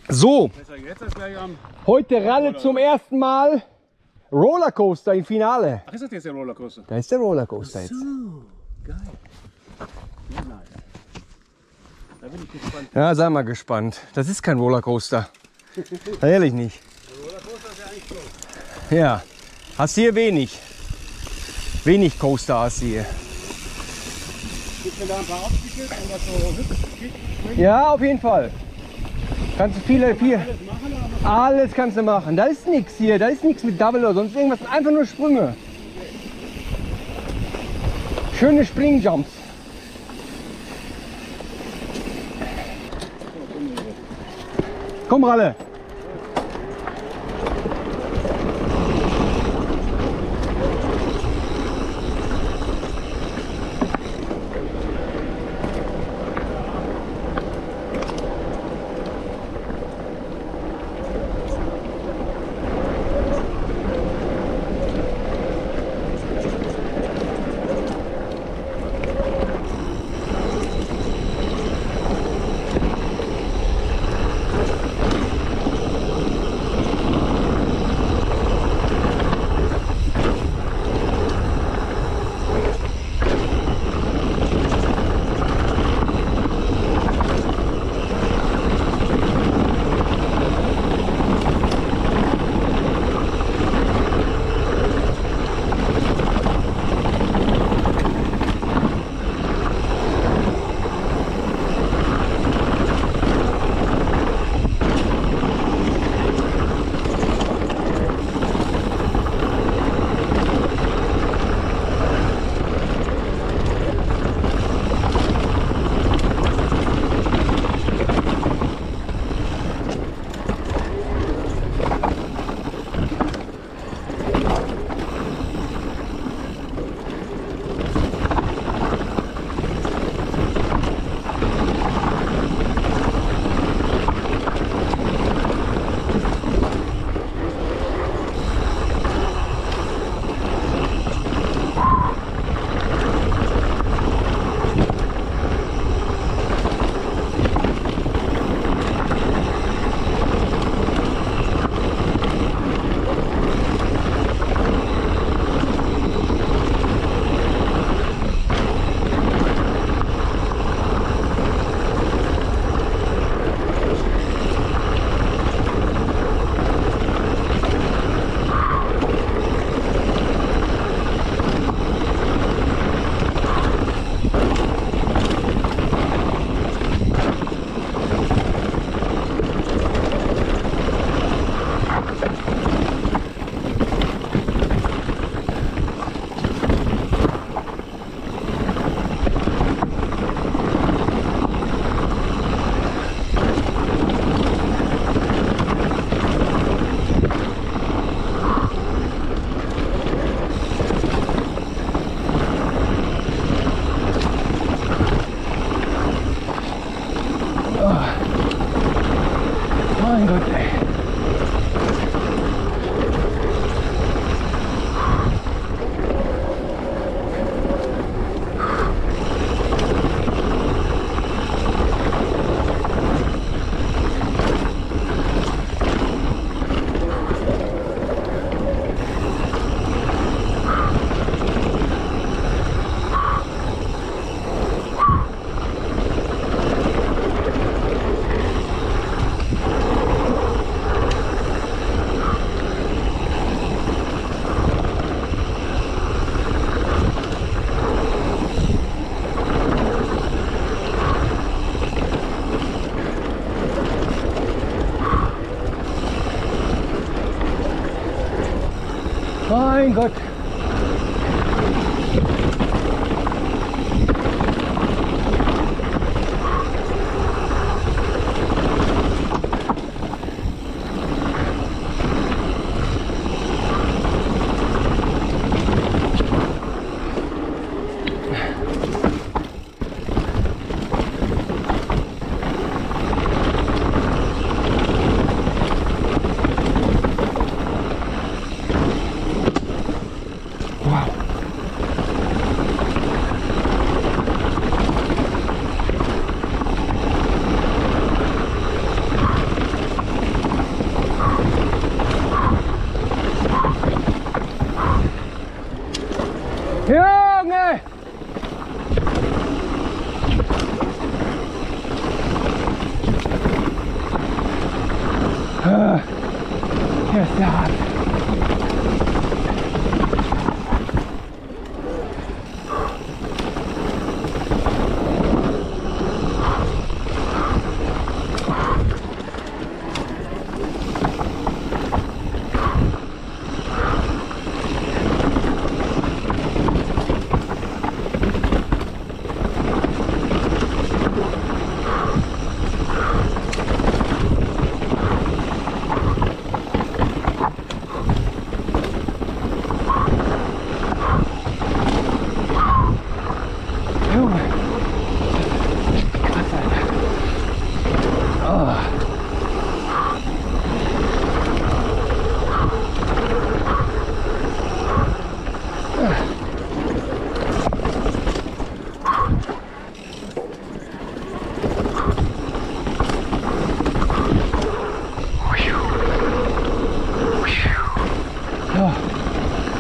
So, heute Ralle zum ersten Mal. Rollercoaster im Finale. Ach, ist das jetzt der Rollercoaster? Da ist der Rollercoaster jetzt. Geil. Ja, nice. Da bin ich gespannt. Ja, sei mal gespannt. Das ist kein Rollercoaster. Ehrlich nicht. Der Rollercoaster ist ja eigentlich so. Ja, hast hier wenig. Wenig Coaster hast du hier. Gibt mir da ein paar Aufstiege und was so hübsch? Ja, auf jeden Fall. Kannst du viel. Alles kannst du machen. Da ist nichts hier. Da ist nichts mit Double oder sonst irgendwas. Einfach nur Sprünge. Schöne Springjumps. Komm, Ralle. Mein Gott, ey. Mein Gott.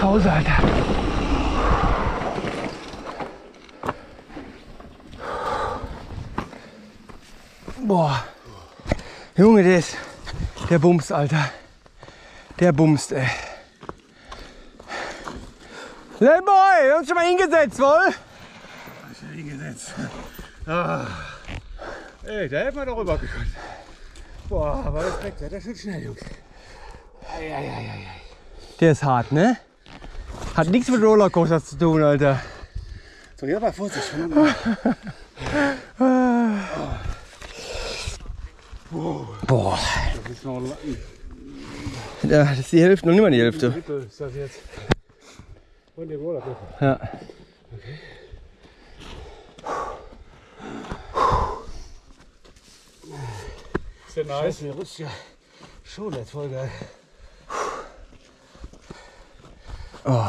Hause, Alter. Boah. Junge, der bumst, Alter. Der bumst, ey. Hey Boy, wir haben uns schon mal hingesetzt, wohl? Ich bin hingesetzt. Ah. Ey, da hätten wir doch rübergekommen. Boah, aber Respekt, der ist schon schnell, Jungs. Ei. Der ist hart, ne? Hat nichts mit Rollercoaster zu tun, Alter. So, jetzt mal Vorsicht. Boah. Das ist noch ein Ja, das ist die Hälfte, noch nicht mal die Hälfte. Drittel, ist das jetzt. Von dem Rollercoaster. Ja. Okay. Ist der nice? Mir rutscht ja schon jetzt voll geil. Oh.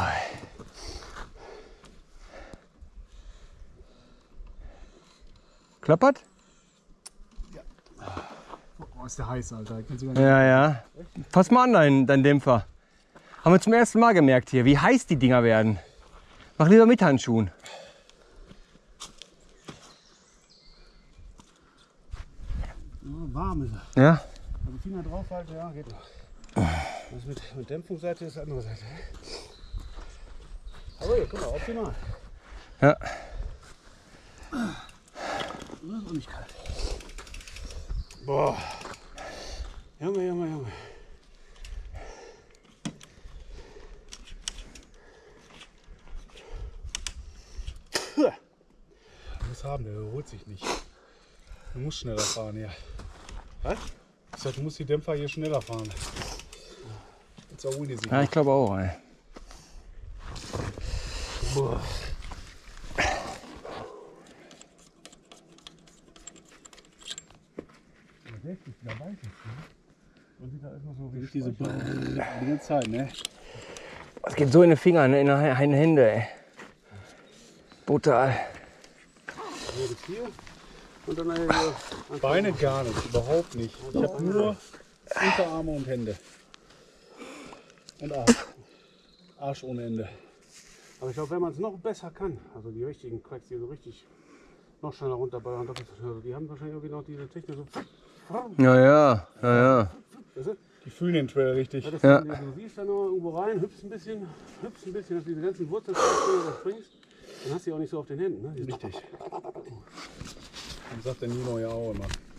Klappert? Oh, ist der heiß, Alter. Ja. Fass mal an, dein Dämpfer. Haben wir zum ersten Mal gemerkt hier, wie heiß die Dinger werden. Mach lieber mit Handschuhen. Warm ist er. Ja? Also Finger draufhalten, ja, geht noch. Das mit Dämpfungsseite ist die andere Seite. Aber hier, guck mal, optimal. Ja. Das ist auch nicht kalt. Boah. Junge. Du musst haben, der holt sich nicht. Du musst schneller fahren hier. Was? Ich sag, du musst die Dämpfer hier schneller fahren. Jetzt erholen die sich. Ja, ich glaube auch, ey. Boah. Diese die ganze Zeit, ne? Es geht so in die Finger, ne? In die Hände, ey. Brutal. Hier bis hier. Und dann hier. Beine gar nicht, überhaupt nicht. Ich habe nur Unterarme und Hände. Und Arsch. Arsch ohne Ende. Aber ich glaube, wenn man es noch besser kann, also die richtigen Cracks, die so richtig noch schneller runterballern, die haben wahrscheinlich irgendwie noch diese Technik so. Ja. Weißt du? Die fühlen den Trail richtig. Ja, Ja. Du siehst da noch irgendwo rein, hüpfst ein bisschen, dass du diese ganzen Wurzeln springst. Dann hast du die auch nicht so auf den Händen. Ne? Richtig. Dann sagt der Nino ja auch immer.